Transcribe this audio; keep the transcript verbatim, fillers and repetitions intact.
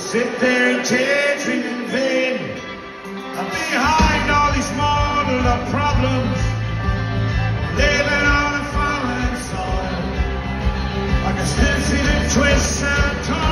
sit there and daydream in vain. And behind all these modeled up problems, living on a fallen soil, I can still see the twists and turns.